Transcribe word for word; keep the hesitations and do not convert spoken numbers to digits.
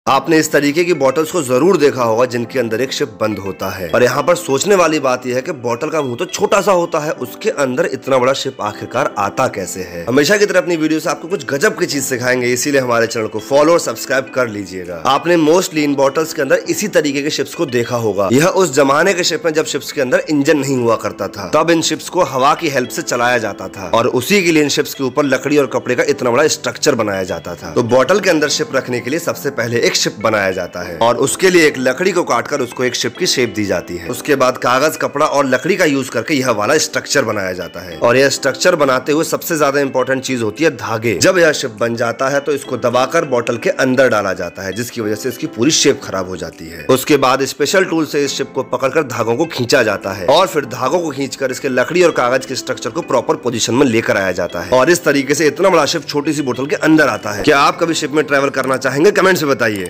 आपने इस तरीके की बॉटल्स को जरूर देखा होगा जिनके अंदर एक शिप बंद होता है। और यहाँ पर सोचने वाली बात यह है कि बॉटल का मुंह तो छोटा सा होता है, उसके अंदर इतना बड़ा शिप आखिरकार आता कैसे है। हमेशा की तरह अपनी वीडियो से आपको कुछ गजब की चीज सिखाएंगे, इसीलिए हमारे चैनल को फॉलो और सब्सक्राइब कर लीजिएगा। आपने मोस्टली इन बॉटल्स के अंदर इसी तरीके के शिप्स को देखा होगा। यह उस जमाने के शिप में जब शिप्स के अंदर इंजन नहीं हुआ करता था, तब इन शिप्स को हवा की हेल्प से चलाया जाता था और उसी के लिए इन शिप्स के ऊपर लकड़ी और कपड़े का इतना बड़ा स्ट्रक्चर बनाया जाता था। तो बॉटल के अंदर शिप रखने के लिए सबसे पहले एक शिप बनाया जाता है और उसके लिए एक लकड़ी को काटकर उसको एक शिप की शेप दी जाती है। उसके बाद कागज, कपड़ा और लकड़ी का यूज करके यह वाला स्ट्रक्चर बनाया जाता है। और यह स्ट्रक्चर बनाते हुए सबसे ज्यादा इंपॉर्टेंट चीज होती है धागे। जब यह शिप बन जाता है तो इसको दबाकर बॉटल के अंदर डाला जाता है, जिसकी वजह से इसकी पूरी शेप खराब हो जाती है। उसके बाद स्पेशल टूल से इस शिप को पकड़कर धागों को खींचा जाता है और फिर धागों को खींचकर इसके लकड़ी और कागज के स्ट्रक्चर को प्रॉपर पोजीशन में लेकर आया जाता है और इस तरीके से इतना बड़ा शिप छोटी सी बोतल के अंदर आता है। क्या आप कभी शिप में ट्रेवल करना चाहेंगे? कमेंट से बताइए।